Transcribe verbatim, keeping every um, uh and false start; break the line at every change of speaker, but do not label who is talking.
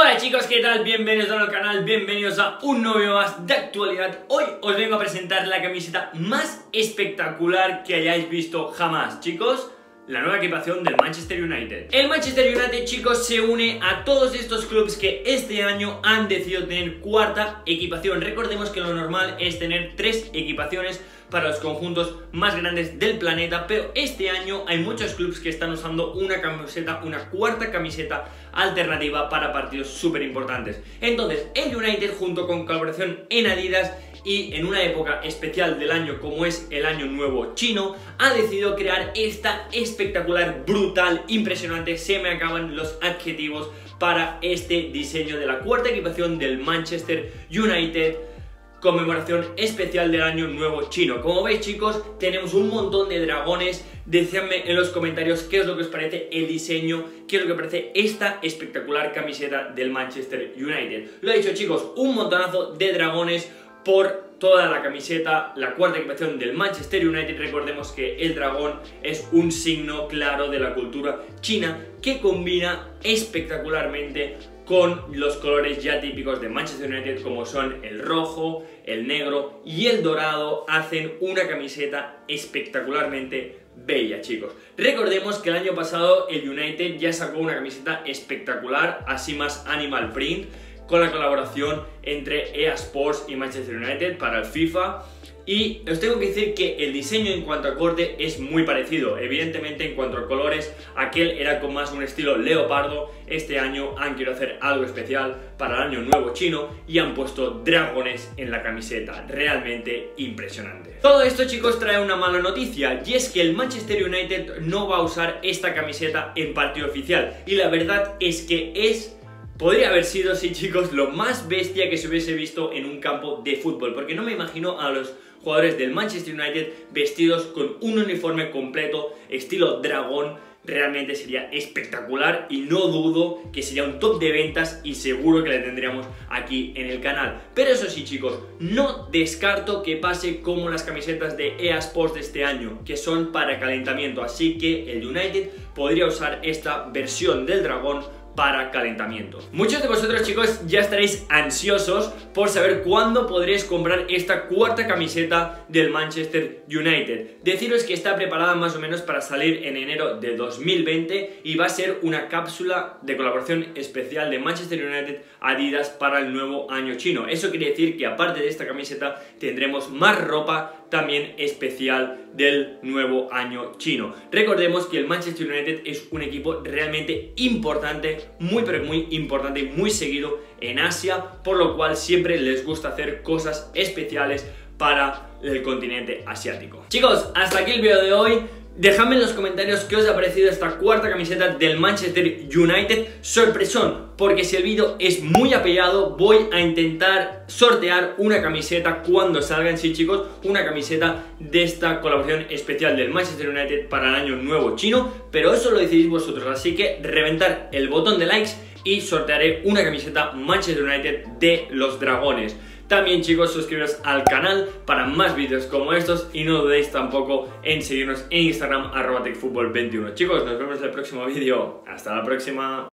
Hola chicos, ¿qué tal? Bienvenidos al canal, bienvenidos a un nuevo video más de actualidad. Hoy os vengo a presentar la camiseta más espectacular que hayáis visto jamás, chicos. La nueva equipación del Manchester United. El Manchester United, chicos, se une a todos estos clubes que este año han decidido tener cuarta equipación. Recordemos que lo normal es tener tres equipaciones para los conjuntos más grandes del planeta, pero este año hay muchos clubes que están usando una camiseta, una cuarta camiseta alternativa para partidos súper importantes. Entonces, el United, junto con colaboración en Adidas y en una época especial del año como es el Año Nuevo Chino, ha decidido crear esta espectacular, brutal, impresionante, se me acaban los adjetivos para este diseño de la cuarta equipación del Manchester United, conmemoración especial del Año Nuevo Chino. Como veis, chicos, tenemos un montón de dragones. Decidme en los comentarios qué es lo que os parece el diseño, qué es lo que parece esta espectacular camiseta del Manchester United. Lo he dicho, chicos, un montonazo de dragones por toda la camiseta, la cuarta equipación del Manchester United. Recordemos que el dragón es un signo claro de la cultura china que combina espectacularmente con los colores ya típicos de Manchester United, como son el rojo, el negro y el dorado. Hacen una camiseta espectacularmente bella, chicos. Recordemos que el año pasado el United ya sacó una camiseta espectacular, así más animal print, con la colaboración entre E A Sports y Manchester United para el FIFA. Y os tengo que decir que el diseño en cuanto a corte es muy parecido. Evidentemente, en cuanto a colores, aquel era con más un estilo leopardo. Este año han querido hacer algo especial para el Año Nuevo Chino y han puesto dragones en la camiseta. Realmente impresionante. Todo esto, chicos, trae una mala noticia, y es que el Manchester United no va a usar esta camiseta en partido oficial. Y la verdad es que es... podría haber sido, sí, chicos, lo más bestia que se hubiese visto en un campo de fútbol, porque no me imagino a los jugadores del Manchester United vestidos con un uniforme completo estilo dragón. Realmente sería espectacular y no dudo que sería un top de ventas y seguro que le tendríamos aquí en el canal. Pero eso sí, chicos, no descarto que pase como las camisetas de E A Sports de este año, que son para calentamiento, así que el United podría usar esta versión del dragón para calentamiento. Muchos de vosotros, chicos, ya estaréis ansiosos por saber cuándo podréis comprar esta cuarta camiseta del Manchester United. Deciros que está preparada más o menos para salir en enero de dos mil veinte y va a ser una cápsula de colaboración especial de Manchester United Adidas para el nuevo año chino. Eso quiere decir que aparte de esta camiseta tendremos más ropa también especial del nuevo año chino. Recordemos que el Manchester United es un equipo realmente importante, muy pero muy importante y muy seguido en Asia, por lo cual siempre les gusta hacer cosas especiales para el continente asiático. Chicos, hasta aquí el vídeo de hoy. Dejadme en los comentarios qué os ha parecido esta cuarta camiseta del Manchester United. Sorpresón, porque si el vídeo es muy apoyado voy a intentar sortear una camiseta cuando salgan, sí, chicos, una camiseta de esta colaboración especial del Manchester United para el Año Nuevo Chino, pero eso lo decidís vosotros, así que reventar el botón de likes y sortearé una camiseta Manchester United de los dragones. También, chicos, suscribiros al canal para más vídeos como estos y no dudéis tampoco en seguirnos en Instagram arroba tecfutbol veintiuno. Chicos, nos vemos en el próximo vídeo. Hasta la próxima.